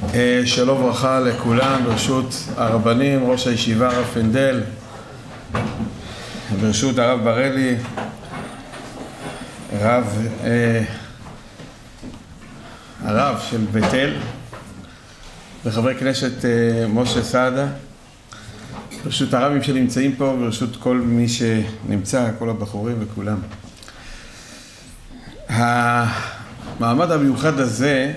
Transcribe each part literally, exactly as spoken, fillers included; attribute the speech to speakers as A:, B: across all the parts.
A: שלום וברכה לכולם, ברשות הרבנים, ראש הישיבה הרב פנדל, ברשות הרב ברלי, רב, אה, הרב של בית אל, וחברי כנסת אה, משה סעדה, ברשות הרבים שנמצאים פה, ברשות כל מי שנמצא, כל הבחורים וכולם. המעמד המיוחד הזה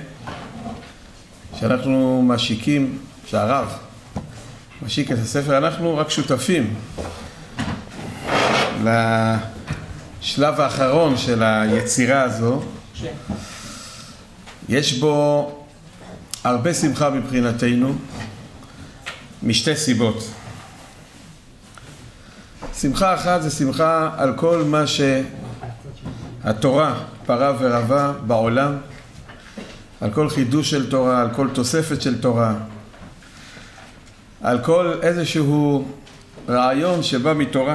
A: שאנחנו משיקים, שהרב משיק את הספר, אנחנו רק שותפים לשלב האחרון של היצירה הזו. יש בו הרבה שמחה מבחינתנו, משתי סיבות. שמחה אחת זה שמחה על כל מה שהתורה פרה ורבה בעולם, על כל חידוש של תורה, על כל תוספת של תורה, על כל איזשהו רעיון שבא מתורה.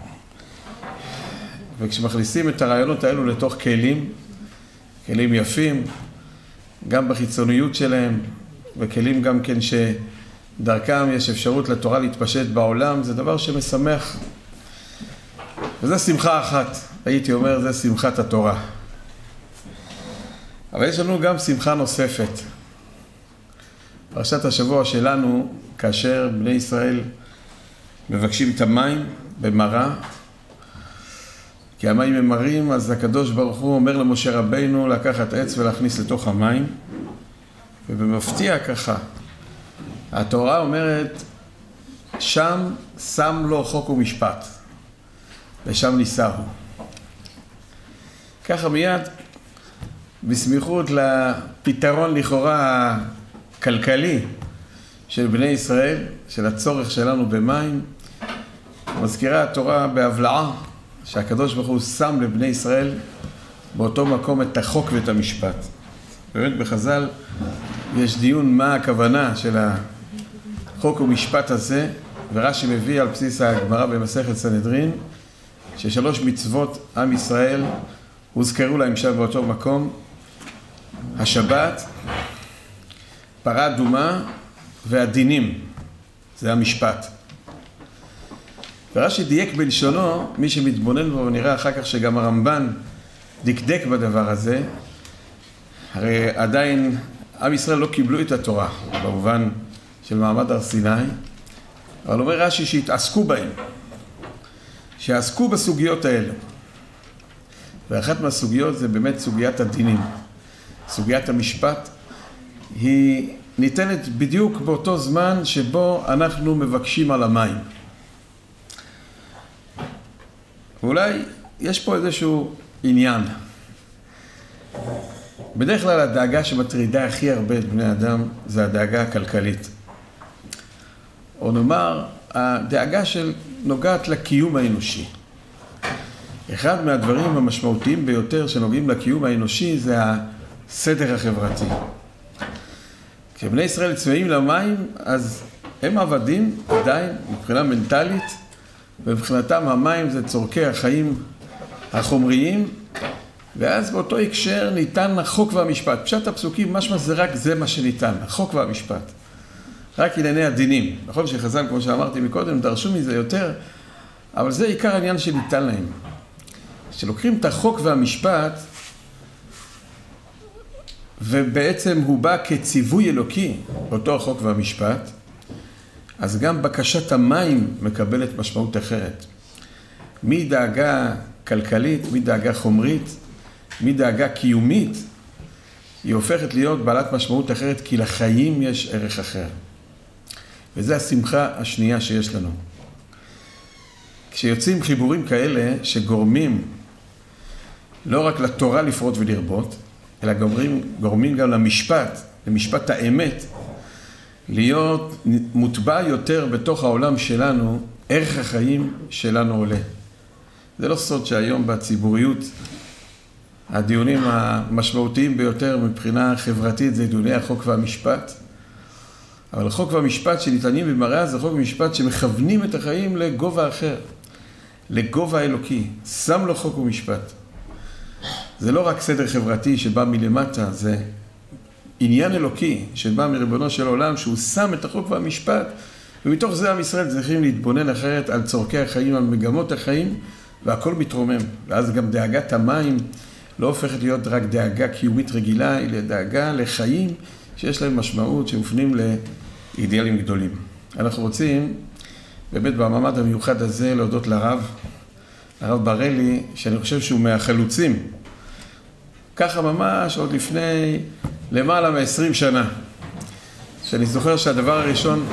A: וכשמכניסים את הרעיונות האלו לתוך כלים, כלים יפים, גם בחיצוניות שלהם, וכלים גם כן שדרכם יש אפשרות לתורה להתפשט בעולם, זה דבר שמשמח. וזה שמחה אחת, הייתי אומר, זה שמחת התורה. אבל יש לנו גם שמחה נוספת. פרשת השבוע שלנו, כאשר בני ישראל מבקשים את המים במרה, כי המים הם מרים, אז הקדוש ברוך הוא אומר למשה רבינו לקחת עץ ולהכניס לתוך המים, ובמפתיע ככה, התורה אומרת, שם שם לו חוק ומשפט, ושם ניסהו. ככה מיד, בסמיכות לפתרון לכאורה הכלכלי של בני ישראל, של הצורך שלנו במים, מזכירה התורה בהבלעה שהקדוש ברוך הוא שם לבני ישראל באותו מקום את החוק ואת המשפט. באמת בחז"ל יש דיון מה הכוונה של החוק ומשפט הזה, ורש"י מביא על בסיס הגמרא במסכת סנהדרין ששלוש מצוות עם ישראל הוזכרו להם שם באותו מקום: השבת, פרה אדומה והדינים, זה המשפט. ורש"י דייק בלשונו, מי שמתבונן בו ונראה אחר כך שגם הרמב"ן דקדק בדבר הזה, הרי עדיין עם ישראל לא קיבלו את התורה במובן של מעמד הר סיני, אבל אומר רש"י שהתעסקו בהם, שעסקו בסוגיות האלה. ואחת מהסוגיות זה באמת סוגיית הדינים. סוגיית המשפט היא ניתנת בדיוק באותו זמן שבו אנחנו מבקשים על המים. ואולי יש פה איזשהו עניין. בדרך כלל הדאגה שמטרידה הכי הרבה את בני אדם זה הדאגה הכלכלית. או נאמר, הדאגה של נוגעת לקיום האנושי. אחד מהדברים המשמעותיים ביותר שנוגעים לקיום האנושי זה הסדר החברתי. כשבני ישראל צמאים למים, אז הם עבדים עדיין מבחינה מנטלית, ומבחינתם המים זה צורכי החיים החומריים, ואז באותו הקשר ניתן החוק והמשפט. פשט הפסוקים, משמע זה רק זה מה שניתן, החוק והמשפט. רק ענייני הדינים. נכון שחז"ל, כמו שאמרתי מקודם, דרשו מזה יותר, אבל זה עיקר העניין שניתן להם. כשלוקחים את החוק והמשפט, ובעצם הוא בא כציווי אלוקי, אותו החוק והמשפט, אז גם בקשת המים מקבלת משמעות אחרת. מדאגה כלכלית, מדאגה חומרית, מדאגה קיומית, היא הופכת להיות בעלת משמעות אחרת, כי לחיים יש ערך אחר. וזו השמחה השנייה שיש לנו. כשיוצאים חיבורים כאלה שגורמים לא רק לתורה לפרוט ולרבות, אלא גורמים, גורמים גם למשפט, למשפט האמת, להיות מוטבע יותר בתוך העולם שלנו, ערך החיים שלנו עולה. זה לא סוד שהיום בציבוריות, הדיונים המשמעותיים ביותר מבחינה חברתית זה דיוני החוק והמשפט, אבל החוק והמשפט שניתנים במראה זה חוק ומשפט שמכוונים את החיים לגובה אחר, לגובה האלוקי, שם לו חוק ומשפט. זה לא רק סדר חברתי שבא מלמטה, זה עניין אלוקי שבא מריבונו של עולם, שהוא שם את החוק והמשפט, ומתוך זה עם ישראל צריכים להתבונן אחרת על צורכי החיים, על מגמות החיים, והכל מתרומם. ואז גם דאגת המים לא הופכת להיות רק דאגה קיומית רגילה, אלא דאגה לחיים שיש להם משמעות, שמופנים לאידיאלים גדולים. אנחנו רוצים, באמת במעמד המיוחד הזה, להודות לרב, הרב ברלי, שאני חושב שהוא מהחלוצים, ככה ממש עוד לפני למעלה מ-עשרים שנה, שאני זוכר שהדבר הראשון,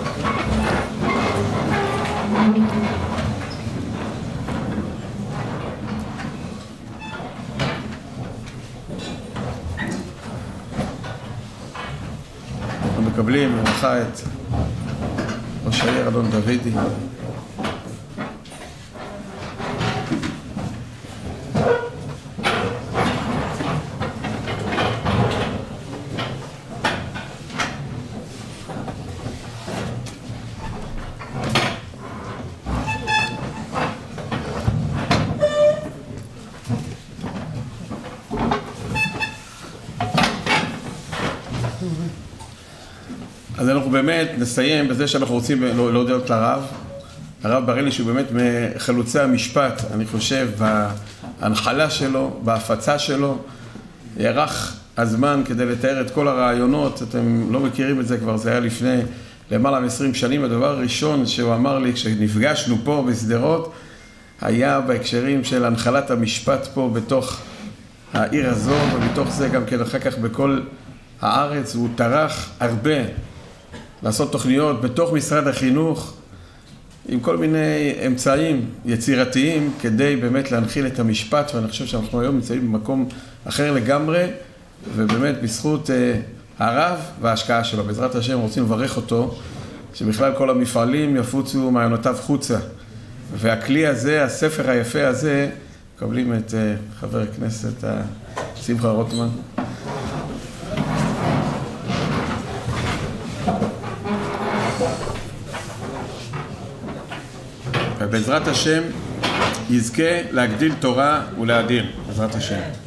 A: אנחנו מקבלים בברכה את ראש העיר אלון דוידי, אז אנחנו באמת נסיים בזה שאנחנו רוצים להודות לרב, הרב ברלי שהוא באמת מחלוצי המשפט, אני חושב, בהנחלה שלו, בהפצה שלו, יארך הזמן כדי לתאר את כל הרעיונות, אתם לא מכירים את זה כבר, זה היה לפני למעלה מ-עשרים שנים, הדבר הראשון שהוא אמר לי כשנפגשנו פה בשדרות, היה בהקשרים של הנחלת המשפט פה בתוך העיר הזו, ומתוך זה גם כן אחר כך בכל הארץ, הוא טרח הרבה לעשות תוכניות בתוך משרד החינוך, עם כל מיני אמצעים יצירתיים, כדי באמת להנחיל את המשפט, ואני חושב שאנחנו היום נמצאים במקום אחר לגמרי, ובאמת בזכות אה, הרב וההשקעה שלו. בעזרת השם רוצים לברך אותו, שבכלל כל המפעלים יפוצו מעיינותיו חוצה. והכלי הזה, הספר היפה הזה, מקבלים את אה, חבר הכנסת אה, שמחה רוטמן. ובעזרת השם יזכה להגדיל תורה ולהאדיר, בעזרת השם.